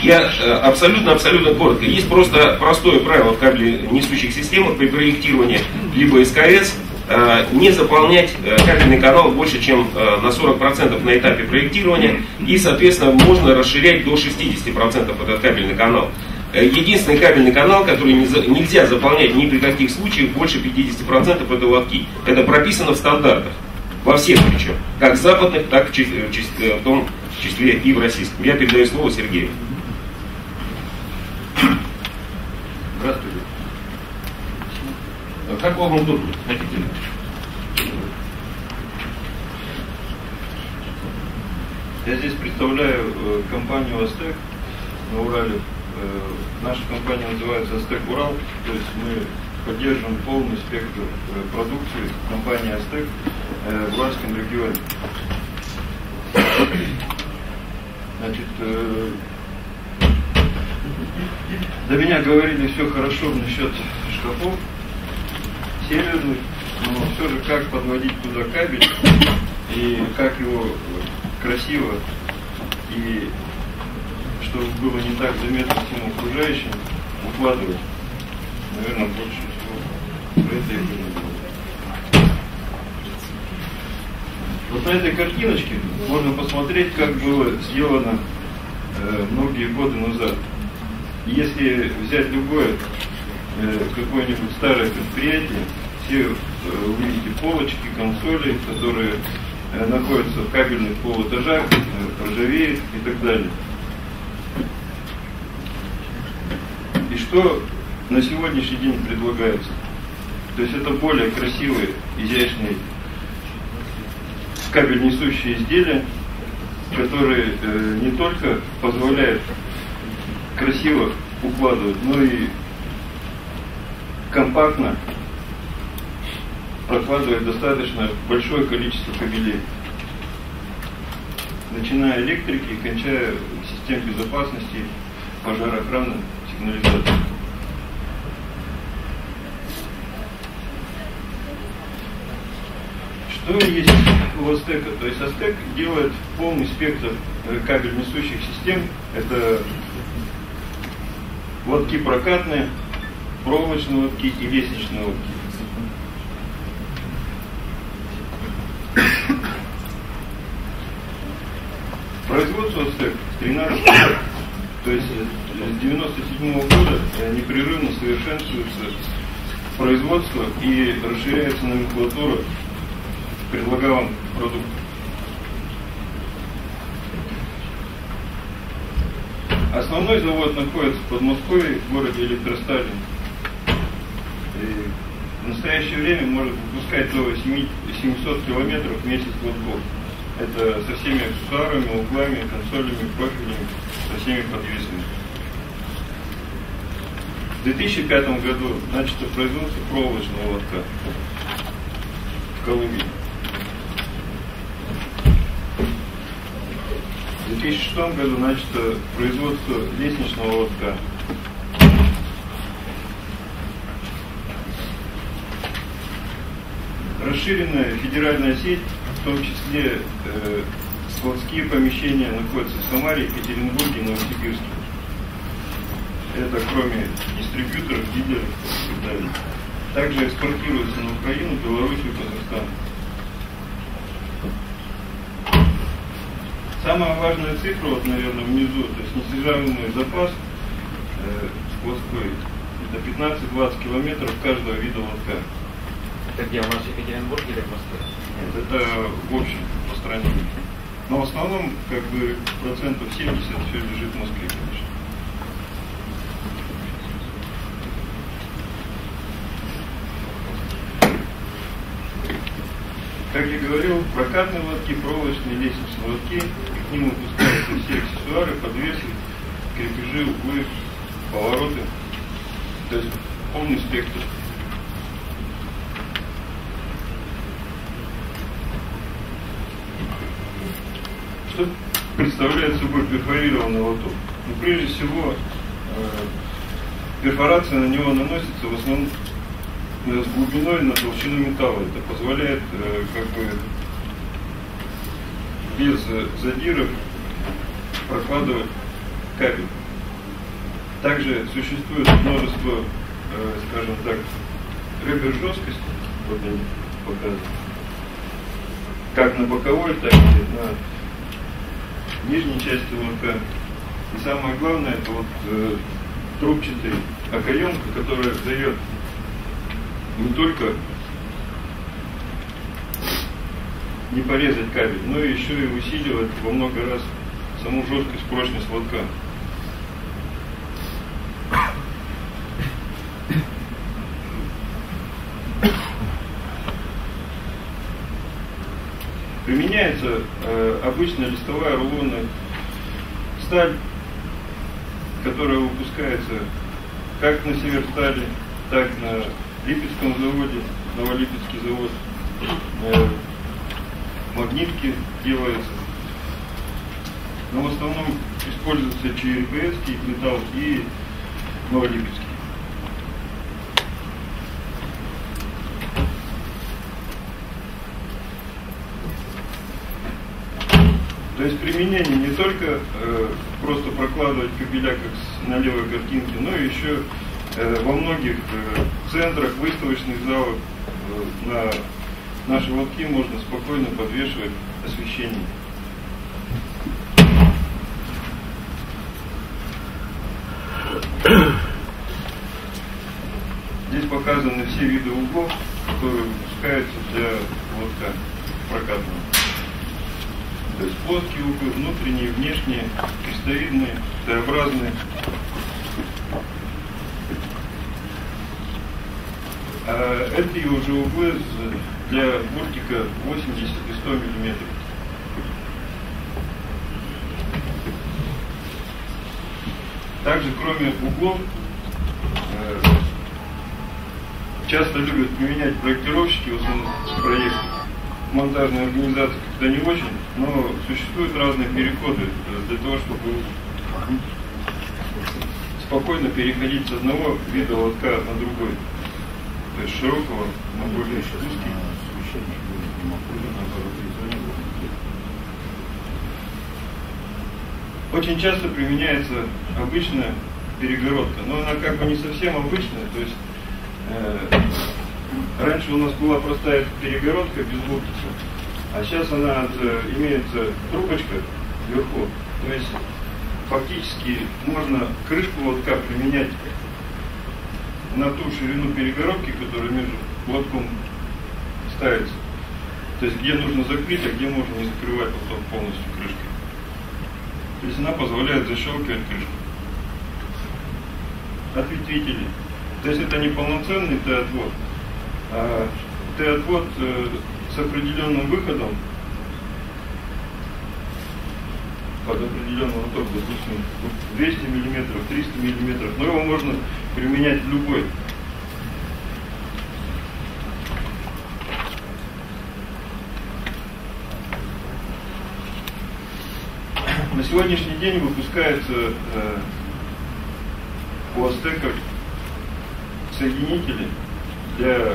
Я абсолютно коротко. Есть просто простое правило в кабельнесущих системах при проектировании либо СКС не заполнять кабельный канал больше, чем на 40% на этапе проектирования, и, соответственно, можно расширять до 60% этот кабельный канал. Единственный кабельный канал, который нельзя заполнять ни при каких случаях больше 50% это лотки. Это прописано в стандартах. Во всех причем. Как западных, так в том числе и в российском. Я передаю слово Сергею. Здравствуйте. Как вам удобно? Хотите? Я здесь представляю компанию Астек на Урале. Наша компания называется Астек Урал, то есть мы поддерживаем полный спектр продукции компании Астек в Уральском регионе. Значит, до меня говорили все хорошо насчет шкафов северных, но все же как подводить туда кабель и как его красиво и чтобы было не так заметно всем окружающим укладывать. Наверное, больше всего про это я буду говорить. Вот на этой картиночке можно посмотреть, как было сделано многие годы назад. Если взять любое какое-нибудь старое предприятие, все увидите полочки, консоли, которые находятся в кабельных полуэтажах, ржавеют и так далее. И что на сегодняшний день предлагается? То есть это более красивые, изящные кабель-несущие изделия, которые не только позволяют красиво укладывать, но и компактно прокладывать достаточно большое количество кабелей, начиная электрики и кончая систем безопасности, пожароохраны, сигнализации. Что есть у Астека? То есть Астек делает полный спектр кабель-несущих систем. Это лотки прокатные, проволочные лотки и лестничные лотки. Производство Астек с 13 лет, то есть с 97 года непрерывно совершенствуется производство и расширяется номенклатура предлагаемых продуктов. Основной завод находится в Подмосковье, в городе Электросталин. И в настоящее время может выпускать до 700 километров в месяц лотков. Это со всеми аксессуарами, углами, консолями, профилями, со всеми подвесами. В 2005 году начато производство проволочного лотка в Калуге. В 2006 году начато производство лестничного лотка. Расширенная федеральная сеть, в том числе складские помещения, находятся в Самаре, Екатеринбурге и Новосибирске. Это кроме дистрибьюторов, дилеров и так далее. Также экспортируется на Украину, Белоруссию и Казахстан. Самая важная цифра, вот, наверное, внизу, то есть неснижаемый запас складской, это 15-20 километров каждого вида лотка. Это где, у нас в Екатеринбурге или в Москве? Нет, это в общем по стране. Но в основном, как бы, процентов 70 все лежит в Москве, конечно. Как я говорил, прокатные лотки, проволочные, лестничные лотки, к ним выпускаются все аксессуары, подвесы, крепежи, углы, повороты, то есть полный спектр. Что представляет собой перфорированный лоток? Ну, прежде всего, перфорация на него наносится в основном с глубиной на толщину металла. Это позволяет как бы без задиров прокладывать кабель. Также существует множество, скажем так, ребер жесткости, вот они показывают, как на боковой, так и на нижней части лотка. И самое главное, это вот трубчатая окоемка, которая дает не только не порезать кабель, но и еще и усиливает во много раз саму жесткость, прочность лотка. Применяется обычная листовая рулонная сталь, которая выпускается как на Северстале, так на Липецком заводе, Новолипецкий завод. Магнитки делаются. Но в основном используется ЧРПСский металл и Новолипецкий. То есть применение не только просто прокладывать кабеля, как на левой картинке, но и еще во многих центрах, выставочных залах на наши лотки можно спокойно подвешивать освещение. Здесь показаны все виды углов, которые выпускаются для лотка прокатного. То есть плоские углы, внутренние, внешние, крестовидные, Т-образные. А эти уже углы для буртика 80 и 100 мм. Также, кроме углов, часто любят применять проектировщики, в основном проект монтажной организации как-то не очень, но существуют разные переходы для того, чтобы спокойно переходить с одного вида лотка на другой. То есть широкого на более узкий. Очень часто применяется обычная перегородка, но она как бы не совсем обычная. То есть раньше у нас была простая перегородка без буртица, а сейчас она имеется трубочка вверху. То есть фактически можно крышку лотка применять на ту ширину перегородки, которая между лотком ставится. То есть где нужно закрыть, а где можно не закрывать лоток полностью крышкой. То есть она позволяет защелкивать крышку. Ответвители. То есть это не полноценный Т-отвод, а Т-отвод с определенным выходом под определенный лоток, допустим, 200 мм, 300 мм, но его можно применять в любой. На сегодняшний день выпускаются у Астеков соединители для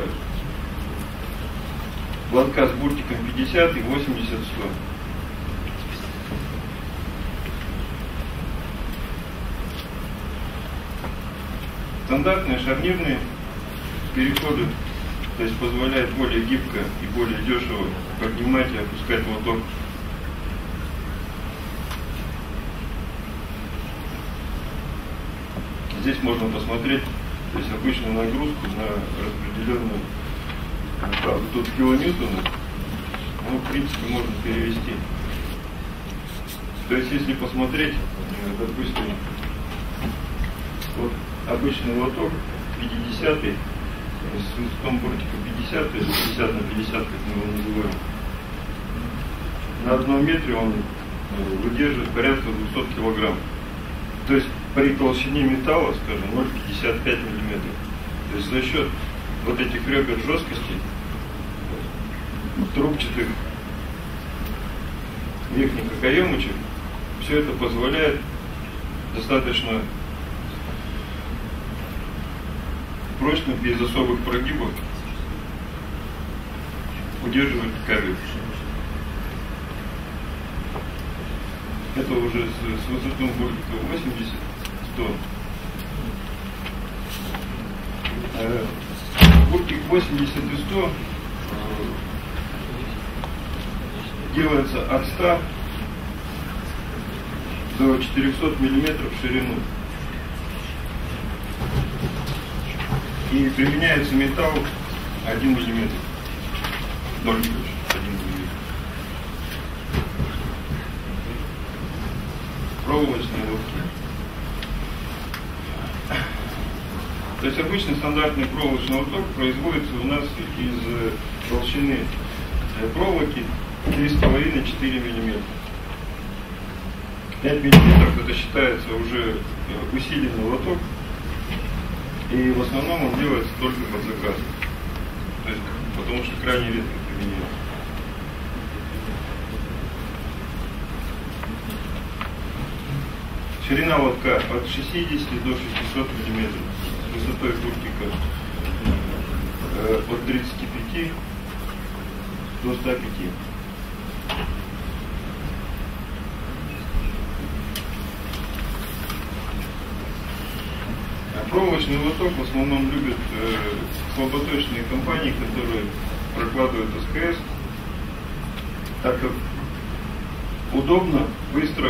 лотка с буртиком 50 и 80-100. Стандартные шарнирные переходы, то есть позволяет более гибко и более дешево поднимать и опускать лоток. Здесь можно посмотреть, то есть обычную нагрузку на распределенную, правда, тут килоньютоны, но в принципе можно перевести. То есть если посмотреть, допустим, вот обычный лоток 50-й, с высотом буртика 50, то есть 50 на 50, как мы его называем, на 1 метре он выдерживает порядка 200 килограмм. То есть при толщине металла, скажем, 0,55 мм. То есть за счет вот этих ребер жесткости, трубчатых верхних окоемочек, все это позволяет достаточно прочно, без особых прогибов, удерживать кабель. Это уже с высотой буртика 80-100. Бурки 80 и 100 делается от 100 до 400 миллиметров в ширину. И применяется металл 1 миллиметр. 0,1 миллиметр. Проволочные лотки. То есть обычный стандартный проволочный лоток производится у нас из толщины проволоки 3,5-4 мм. 5 мм это считается уже усиленный лоток, и в основном он делается только под заказ. То есть, потому что крайне редко применяется. Ширина лотка от 60 до 600 мм. Высотой буртика от 35 до 105. Проволочный лоток в основном любят слаботочные компании, которые прокладывают СКС, так как удобно, быстро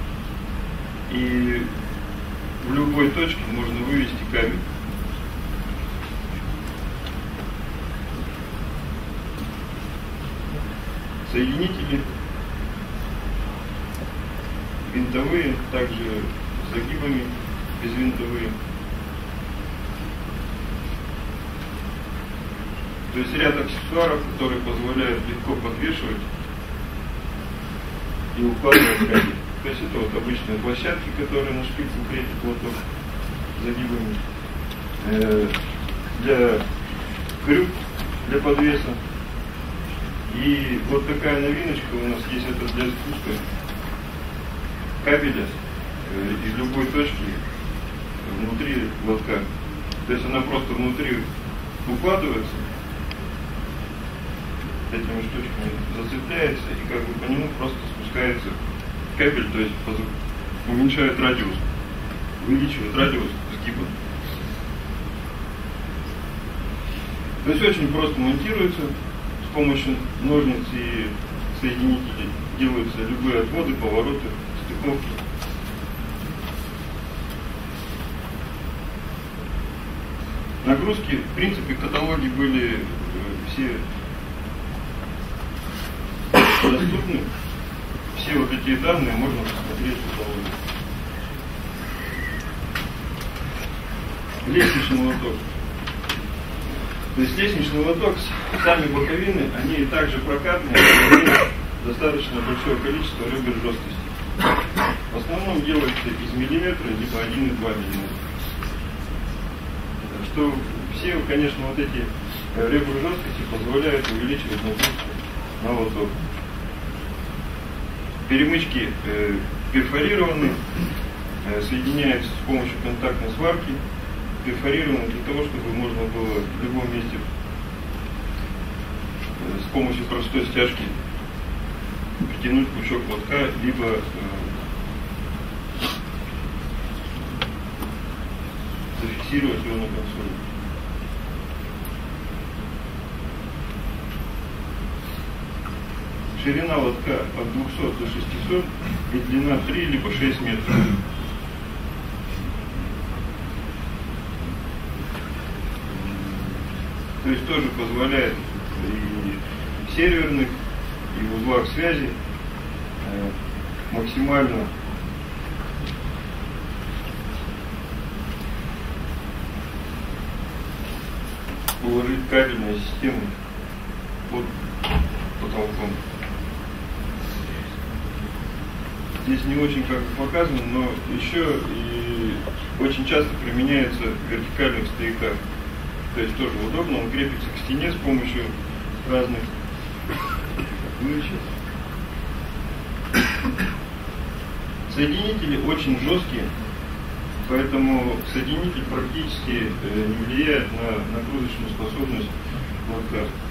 и в любой точке можно вывести кабель. Соединители винтовые, также с загибами безвинтовые. То есть ряд аксессуаров, которые позволяют легко подвешивать и укладывать кабель. То есть это вот обычные площадки, которые на шпице крепят лоток загибами, для крюк, для подвеса. И вот такая новиночка у нас есть, это для спуска кабеля из любой точки внутри лотка. То есть она просто внутри укладывается, этими штучками зацепляется, и как бы по нему просто спускается кабель, то есть уменьшает радиус, увеличивает радиус сгиба. То есть очень просто монтируется. С помощью ножниц и соединителей делаются любые отводы, повороты, стыковки. Нагрузки, в принципе, каталоги были все доступны. Все вот эти данные можно посмотреть в каталоге. Лестничный лоток. То есть лестничный лоток, сами боковины, они также прокатные, имеют достаточно большое количество ребер жесткости. В основном делается из миллиметра, либо 1,2 миллиметра. Что все, конечно, вот эти ребра жесткости позволяют увеличивать нагрузку на лоток. Перемычки перфорированы, соединяются с помощью контактной сварки. Перфорированы для того, чтобы можно было в любом месте с помощью простой стяжки притянуть пучок лотка, либо зафиксировать его на консоли. Ширина лотка от 200 до 600 и длина 3 либо 6 метров. То есть тоже позволяет и в серверных, и в узлах связи максимально уложить кабельные системы под потолком. Здесь не очень как бы показано, но еще и очень часто применяется в вертикальных стояках. То есть тоже удобно, он крепится к стене с помощью разных вычет. Соединители очень жесткие, поэтому соединитель практически не влияет на нагрузочную способность лотка.